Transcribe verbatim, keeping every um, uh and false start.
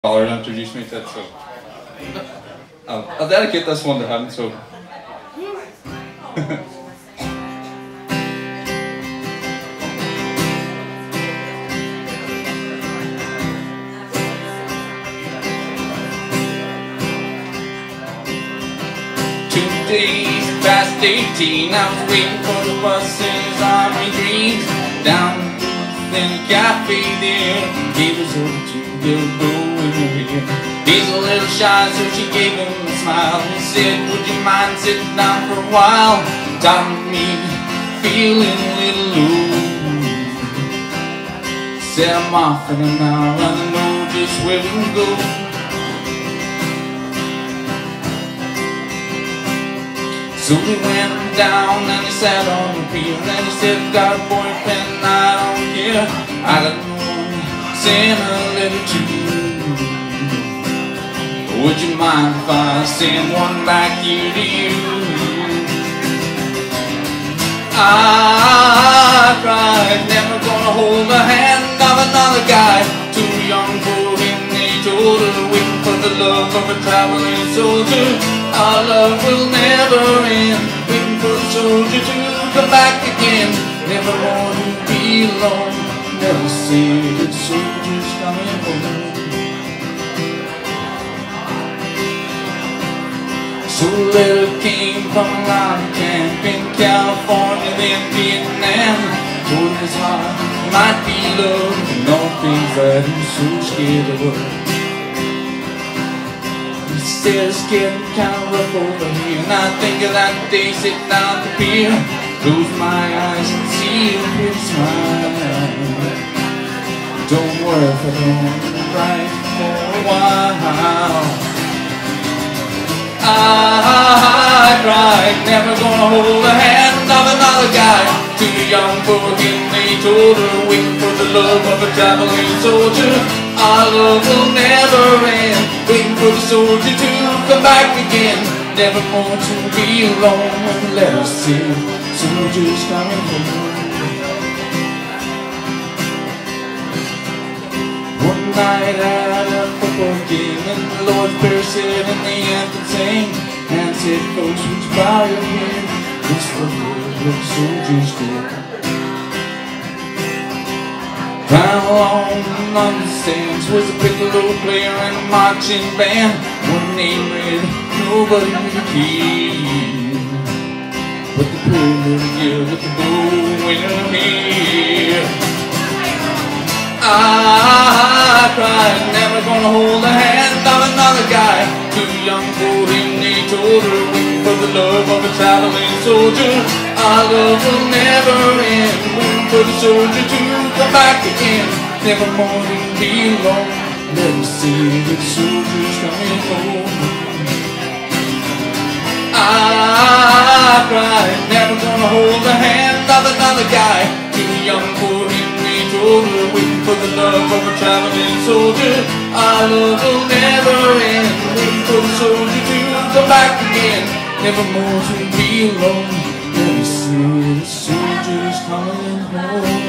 Caller introduced me to it, so I'll, I'll dedicate this one to him. So two days past eighteen, I was waiting for the buses on my dreams. Down in the cafe there, gave us over to Gilbo. He's a little shy, so she gave him a smile and said, would you mind sitting down for a while? Time to me, feeling a little low. Said I'm off in an hour, and I know just where we can go. So we went down and he sat on the pier, and he said, I've got a boyfriend, I don't care. I got no one, send a letter to you. Would you mind if I send one back here to you? I cried, never gonna hold the hand of another guy. Too young for him, they told her, waiting for the love of a traveling soldier. Our love will never end, waiting for the soldier to come back again. Never want to be alone, never say that soldier's coming home. So the letter came from a line camp in California, then Vietnam. Told his heart might be love, and all things that he was so scared of. He said it's getting kind of rough over here, and I think of that day sitting down at the pier. Close my eyes and see a pretty smile. Don't worry if I don't write for a while. I cried, never gonna hold the hand of another guy. Too young for him, they told her, waiting for the love of a traveling soldier. Our love will never end, waiting for the soldier to come back again. Never more to be alone, let us see soldiers coming home. One night at a football game, and the Lord's Prayer said and the anthem sang, and said, folks, would you bow your head? This was what the soldiers did. Down along on the stands was a piccolo player and a marching band. One name read, nobody really cared, but the pretty little girl with the bow in her hair. I cried, never gonna hold the hand of another guy. Too young for him, they told her, waiting for the love of a traveling soldier. Our love will never end, waiting for the soldier to come back again. Never more to be alone, let me see the soldiers coming home. I cried, never gonna hold the hand of another guy. Too young for him, they told her, waiting for the love of a traveling soldier. Our love will never end, waiting for the soldier to come back again. Never more to be alone, let me see the soldiers coming home.